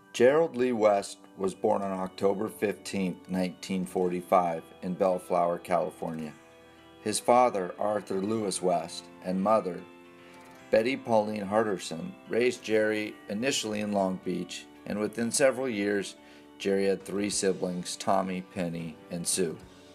Gerald Lee West was born on October 15, 1945, in Bellflower, California. His father, Arthur Lewis West, and mother, Betty Pauline Harderson, raised Jerry initially in Long Beach, and within several years, Jerry had three siblings, Tommy, Penny, and Sue.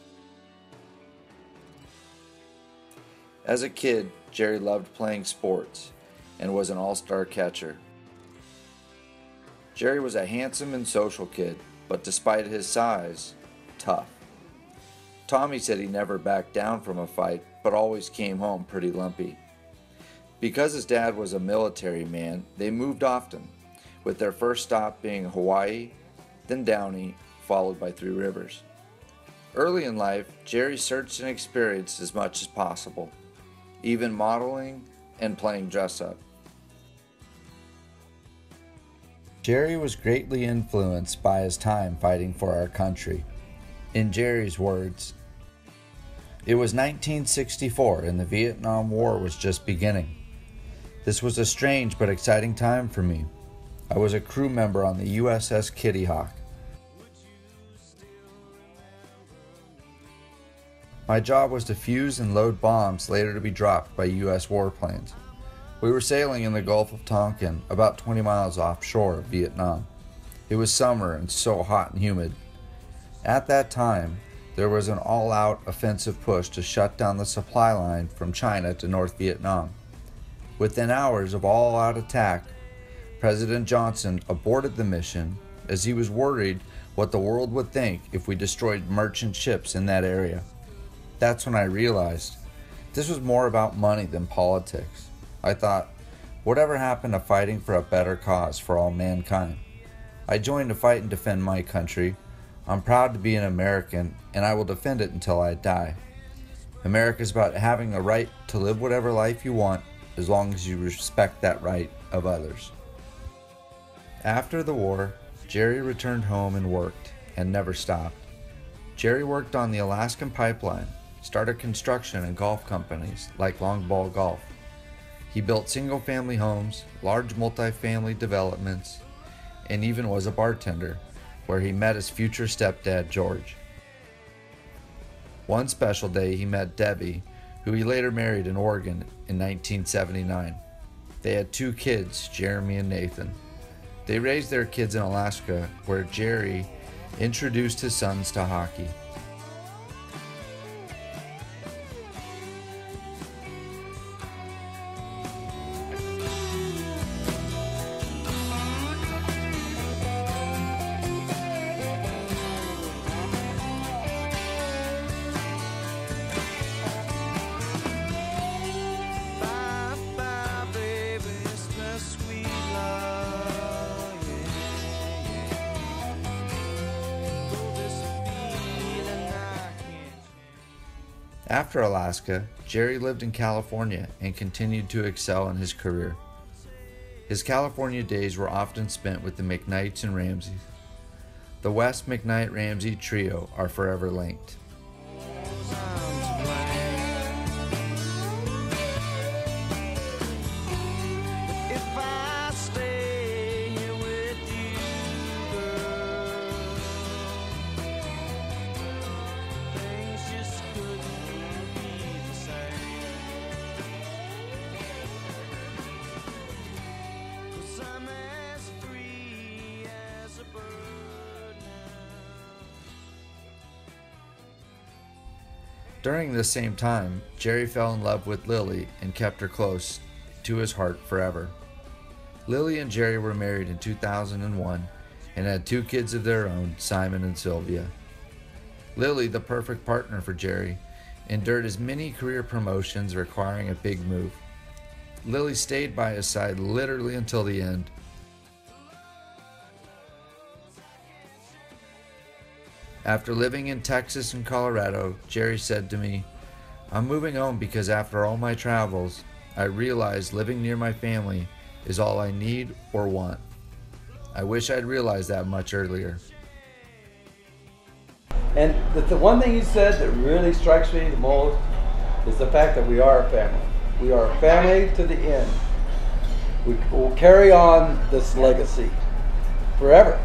As a kid, Jerry loved playing sports and was an all-star catcher. Jerry was a handsome and social kid, but despite his size, tough. Tommy said he never backed down from a fight, but always came home pretty lumpy. Because his dad was a military man, they moved often, with their first stop being Hawaii, then Downey, followed by Three Rivers. Early in life, Jerry searched and experienced as much as possible, even modeling and playing dress-up. Jerry was greatly influenced by his time fighting for our country. In Jerry's words, "It was 1964 and the Vietnam War was just beginning. This was a strange but exciting time for me. I was a crew member on the USS Kitty Hawk. My job was to fuse and load bombs later to be dropped by US warplanes. We were sailing in the Gulf of Tonkin, about 20 miles offshore of Vietnam. It was summer and so hot and humid. At that time, there was an all-out offensive push to shut down the supply line from China to North Vietnam. Within hours of all-out attack, President Johnson aborted the mission as he was worried what the world would think if we destroyed merchant ships in that area. That's when I realized this was more about money than politics. I thought, whatever happened to fighting for a better cause for all mankind? I joined to fight and defend my country. I'm proud to be an American, and I will defend it until I die. America is about having a right to live whatever life you want, as long as you respect that right of others." After the war, Jerry returned home and worked, and never stopped. Jerry worked on the Alaskan Pipeline, started construction and golf companies like Long Ball Golf. He built single-family homes, large multi-family developments, and even was a bartender, where he met his future stepdad, George. One special day he met Debbie, who he later married in Oregon in 1979. They had two kids, Jeremy and Nathan. They raised their kids in Alaska, where Jerry introduced his sons to hockey. After Alaska, Jerry lived in California and continued to excel in his career. His California days were often spent with the McKnights and Ramseys. The West McKnight-Ramsey trio are forever linked. During this same time, Jerry fell in love with Lily and kept her close to his heart forever. Lily and Jerry were married in 2001 and had two kids of their own, Simon and Sylvia. Lily, the perfect partner for Jerry, endured his many career promotions requiring a big move. Lily stayed by his side literally until the end. After living in Texas and Colorado, Jerry said to me, "I'm moving home because after all my travels, I realized living near my family is all I need or want. I wish I'd realized that much earlier." And the one thing he said that really strikes me the most is the fact that we are a family. We are a family to the end. We will carry on this legacy. forever.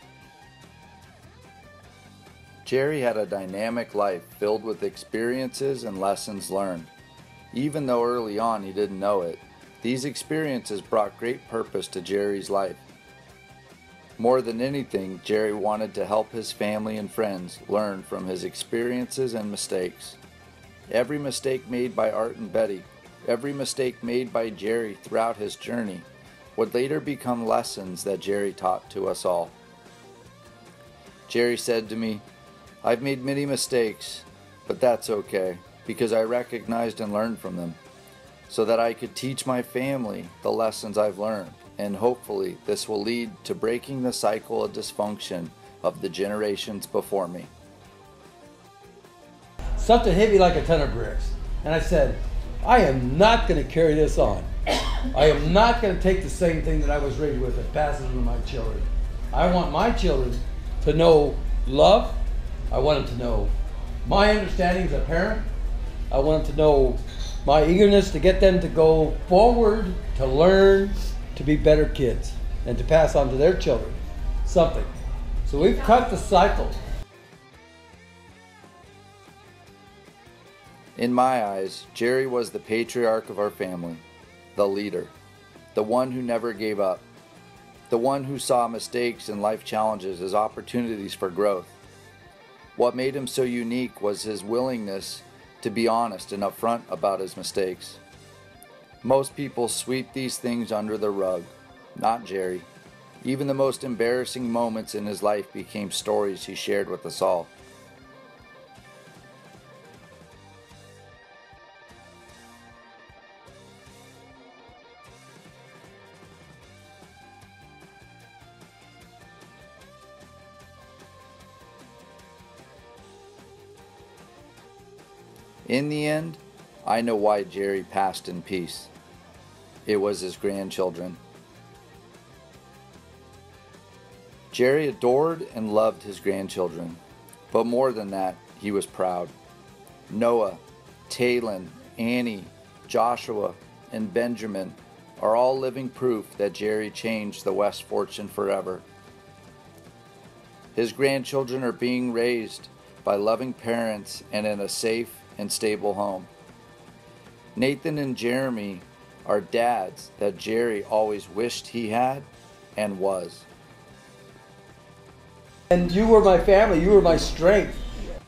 Jerry had a dynamic life filled with experiences and lessons learned. Even though early on he didn't know it, these experiences brought great purpose to Jerry's life. More than anything, Jerry wanted to help his family and friends learn from his experiences and mistakes. Every mistake made by Art and Betty, every mistake made by Jerry throughout his journey, would later become lessons that Jerry taught to us all. Jerry said to me, "I've made many mistakes, but that's okay, because I recognized and learned from them, so that I could teach my family the lessons I've learned, and hopefully this will lead to breaking the cycle of dysfunction of the generations before me." Something hit me like a ton of bricks. And I said, I am not going to carry this on. I am not going to take the same thing that I was raised with and pass it on to my children. I want my children to know love. I want them to know my understanding as a parent. I want them to know my eagerness to get them to go forward, to learn, to be better kids, and to pass on to their children something. So we've cut the cycle. In my eyes, Jerry was the patriarch of our family, the leader, the one who never gave up, the one who saw mistakes and life challenges as opportunities for growth. What made him so unique was his willingness to be honest and upfront about his mistakes. Most people sweep these things under the rug, not Jerry. Even the most embarrassing moments in his life became stories he shared with us all. In the end, I know why Jerry passed in peace. It was his grandchildren. Jerry adored and loved his grandchildren, but more than that, he was proud. Noah, Talon, Annie, Joshua, and Benjamin are all living proof that Jerry changed the West fortune forever. His grandchildren are being raised by loving parents and in a safe and stable home. Nathan and Jeremy are dads that Jerry always wished he had and was. And you were my family, you were my strength.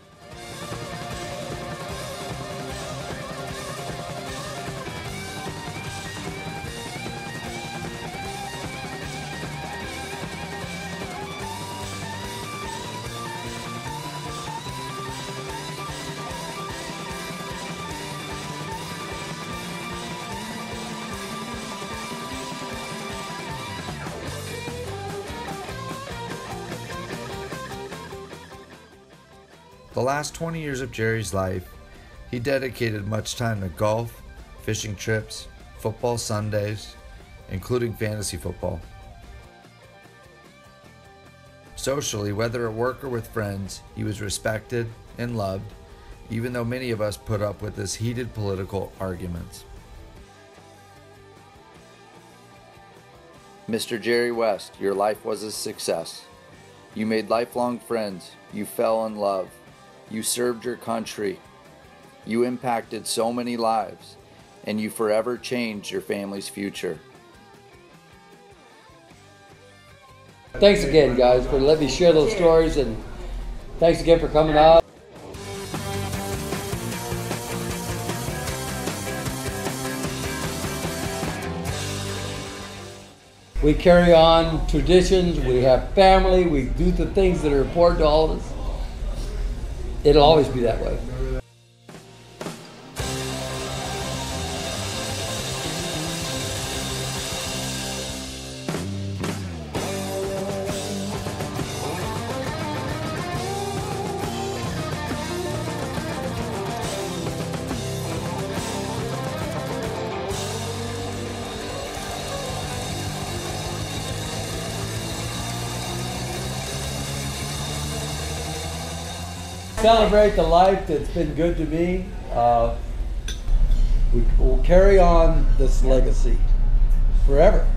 The last 20 years of Jerry's life, he dedicated much time to golf, fishing trips, football Sundays, including fantasy football. Socially, whether at work or with friends, he was respected and loved, even though many of us put up with his heated political arguments. Mr. Jerry West, your life was a success. You made lifelong friends, you fell in love, you served your country, you impacted so many lives, and you forever changed your family's future. Thanks again, guys, for letting me share those stories, and thanks again for coming out. We carry on traditions, we have family, we do the things that are important to all of us. It'll always be that way. Celebrate the life that's been good to me. We will carry on this legacy forever.